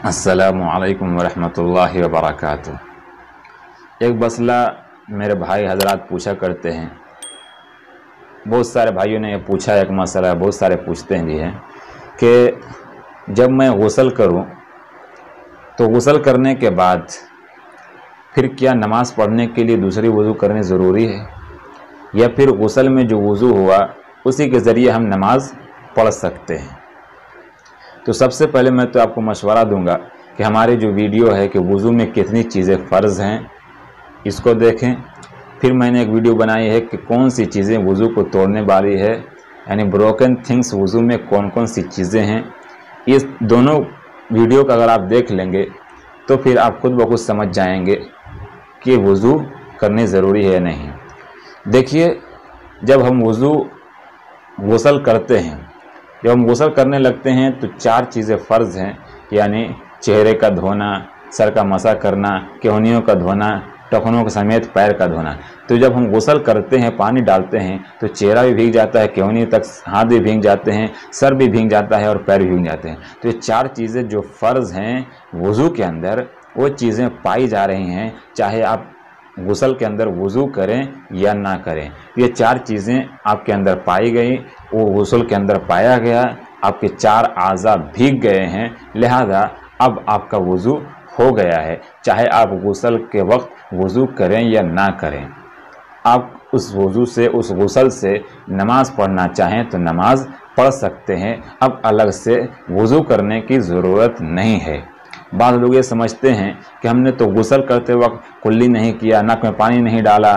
अस्सलामुअलैकुम वरहमतुल्लाहि वबरकातुह। एक मसला मेरे भाई हजरात पूछा करते हैं, बहुत सारे भाइयों ने ये पूछा, एक मसला बहुत सारे पूछते हैं भी हैं कि जब मैं गुस्ल करूं तो गुस्ल करने के बाद फिर क्या नमाज पढ़ने के लिए दूसरी वज़ू करनी ज़रूरी है, या फिर गुस्ल में जो वज़ू हुआ उसी के ज़रिए हम नमाज पढ़ सकते हैं। तो सबसे पहले मैं तो आपको मशवरा दूंगा कि हमारी जो वीडियो है कि वज़ू में कितनी चीज़ें फ़र्ज़ हैं इसको देखें। फिर मैंने एक वीडियो बनाई है कि कौन सी चीज़ें वज़ू को तोड़ने वाली है, यानी ब्रोकन थिंग्स वज़ू में कौन कौन सी चीज़ें हैं। ये दोनों वीडियो का अगर आप देख लेंगे तो फिर आप खुद ब खुद समझ जाएंगे कि वज़ू करनी ज़रूरी है या नहीं। देखिए, जब हम गुस्ल करते हैं, जब हम गुस्ल करने लगते हैं तो चार चीज़ें फ़र्ज़ हैं, यानी चेहरे का धोना, सर का मसा करना, केहनियों का धोना, टखनों के समेत पैर का धोना। तो जब हम गुस्ल करते हैं, पानी डालते हैं तो चेहरा भी भीग जाता है, केहनी तक हाथ भी भीग जाते हैं, सर भी भीग जाता है और पैर भी भीग जाते हैं। तो ये चार चीज़ें जो फ़र्ज़ हैं वज़ू के अंदर, वो चीज़ें पाई जा रही हैं, चाहे आप गुस्ल के अंदर वज़ू करें या ना करें। ये चार चीज़ें आपके अंदर पाई गई, वो गुस्ल के अंदर पाया गया, आपके चार आज़ा भीग गए हैं, लिहाजा अब आपका वज़ू हो गया है। चाहे आप गुस्ल के वक्त वज़ू करें या ना करें, आप उस वज़ू से, उस गुस्ल से नमाज पढ़ना चाहें तो नमाज पढ़ सकते हैं। अब अलग से वज़ू करने की ज़रूरत नहीं है। बाद लोग ये समझते हैं कि हमने तो गुस्ल करते वक्त कुल्ली नहीं किया, नाक में पानी नहीं डाला,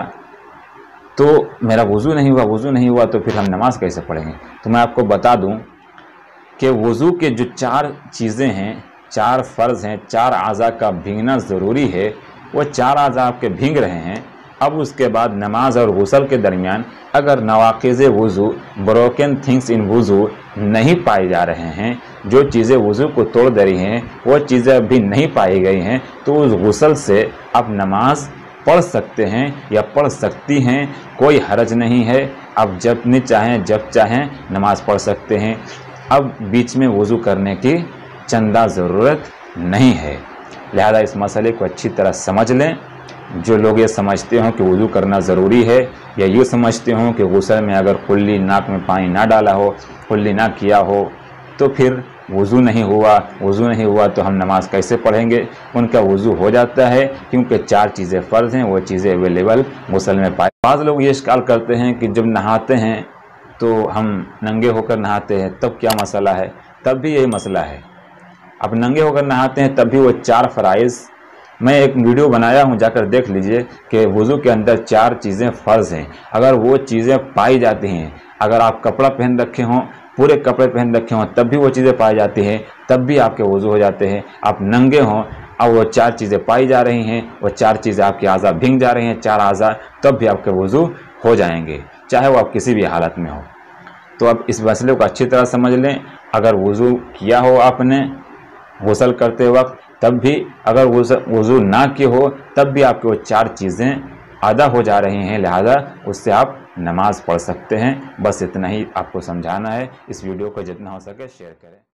तो मेरा वज़ू नहीं हुआ, वज़ू नहीं हुआ तो फिर हम नमाज कैसे पढ़ेंगे। तो मैं आपको बता दूं कि वज़ू के जो चार चीज़ें हैं, चार फ़र्ज़ हैं, चार आज़ा का भीगना ज़रूरी है, वो चार आज़ा आपके भीग रहे हैं। अब उसके बाद नमाज और गुस्ल के दरमियान अगर नवाक़िज़ वज़ू, ब्रोकन थिंग्स इन वज़ू नहीं पाए जा रहे हैं, जो चीज़ें वज़ू को तोड़ दे रही हैं वो चीज़ें अभी नहीं पाई गई हैं, तो उस गुस्ल से आप नमाज पढ़ सकते हैं या पढ़ सकती हैं, कोई हरज नहीं है। आप जब नहीं चाहें, जब चाहें नमाज पढ़ सकते हैं। अब बीच में वज़ू करने की चंदा ज़रूरत नहीं है। लिहाजा इस मसले को अच्छी तरह समझ लें। जो लोग ये समझते हों कि वज़ू करना ज़रूरी है, या ये समझते हों कि गुस्ल में अगर कुल्ली, नाक में पानी ना डाला हो, कुल्ली ना किया हो तो फिर वज़ू नहीं हुआ, वज़ू नहीं हुआ तो हम नमाज कैसे पढ़ेंगे। उनका वज़ू हो जाता है, क्योंकि चार चीज़ें फ़र्ज़ हैं, वो चीज़ें अवेलेबल गुस्ल में पाए। बाज़ लोग ये इश्काल करते हैं कि जब नहाते हैं तो हम नंगे होकर नहाते हैं, तब क्या मसला है। तब भी यही मसला है। अब नंगे होकर नहाते हैं तब भी वो चार फ़राइज़, मैं एक वीडियो बनाया हूं, जाकर देख लीजिए कि वज़ू के अंदर चार चीज़ें फ़र्ज़ हैं। अगर वो चीज़ें पाई जाती हैं, अगर आप कपड़ा पहन रखे हों, पूरे कपड़े पहन रखे हों, तब भी वो चीज़ें पाई जाती हैं, तब भी आपके वज़ू हो जाते हैं। आप नंगे हों, अब वो चार चीज़ें पाई जा रही हैं, वो चार चीज़ें आपके आज़ा भीग जा रही हैं, चार आज़ा, तब भी आपके वज़ू हो जाएंगे, चाहे वो आप किसी भी हालत में हो। तो अब इस मसले को अच्छी तरह समझ लें। अगर वज़ू किया हो आपने गुस्ल करते वक्त, तब भी अगर वज़ू ना किए हो तब भी आपके वो चार चीज़ें अदा हो जा रही हैं, लिहाजा उससे आप नमाज़ पढ़ सकते हैं। बस इतना ही आपको समझाना है। इस वीडियो को जितना हो सके शेयर करें।